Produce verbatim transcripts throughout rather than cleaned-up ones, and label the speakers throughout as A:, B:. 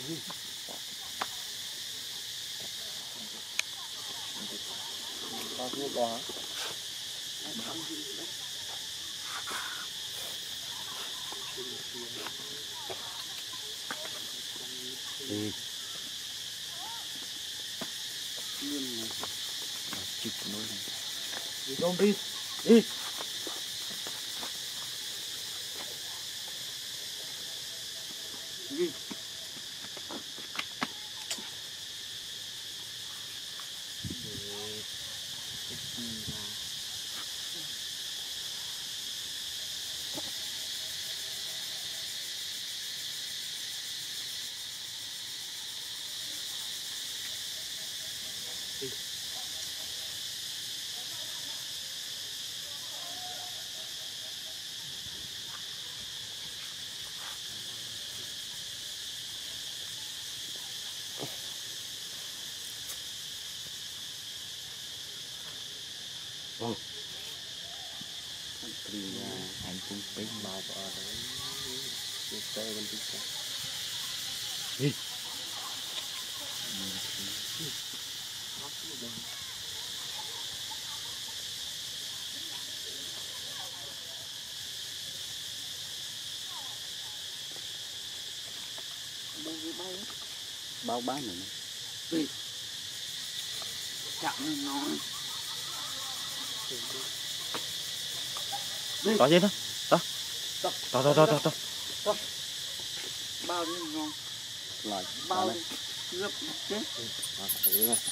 A: Bao nhiêu bò? Đi. Chụp nó này. Đi không đi. Đi. Đi. Oh. Thì anh cũng tính bao ở đấy. Cái xe vẫn thích cả. Đi. Bao bán rồi. Đi. Chạm lên nó. Có gì đó? Đó. Đó đó đó đó đó. Đó. Bao nhiêu ngon. Lại bao này. Gấp chết. Đó, thử này.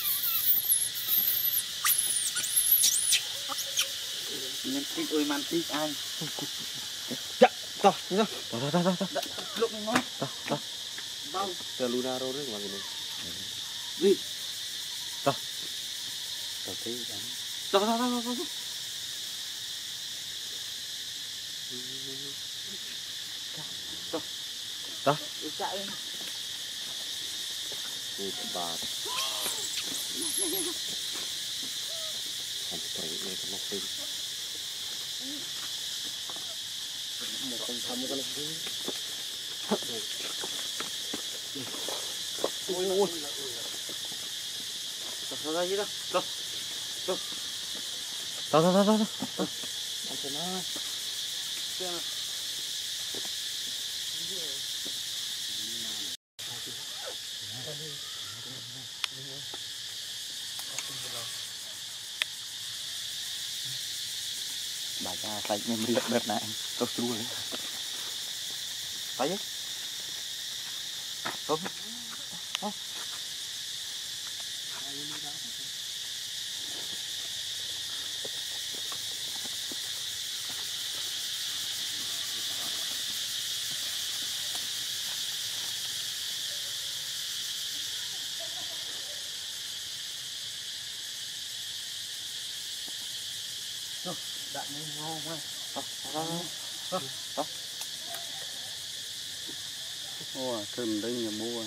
A: Nhân thích ơi man thích ai. Dạ, đó, đó. Đó đó đó đó. Lúc nó. Đó, đó. Bao. Từ Luna rồi đấy mà cái này. Đi. Đó. Đó thế đó. Đó đó đó đó. Đó. Đó. Chạy. Ui bà. Không phải này có một phim. Một con thăm con phim. Ui ui. Sao ra gì đó? Đó. Đó. Đó đó đó đó. Đó. Ăn cho nó. Xem. Bà cha sạch nên mới lật đợt này tôi chua đấy thấy chứ không không đạn ngon quá. Ồ, thơm đấy nhà mua.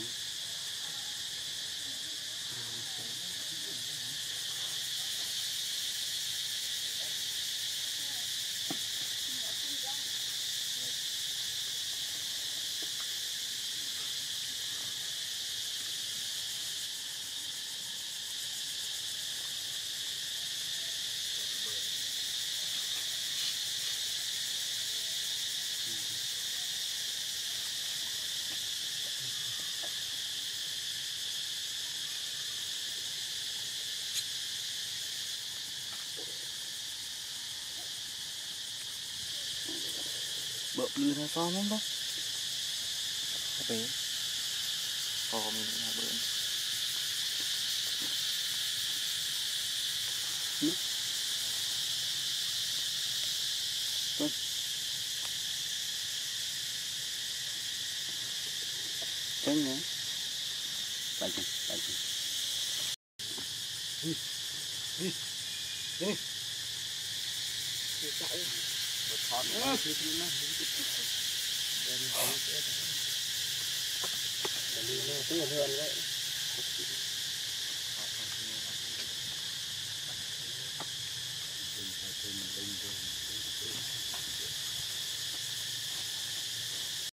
A: Bợp lư ra to lắm đó. Bé. To mình là bợn. Ừ. Vâng. Tránh nhé. Tại chứ, tại chứ. Đi, đi, đi. Đi chạy. Hot nữa. Đi lên, đi lên đấy.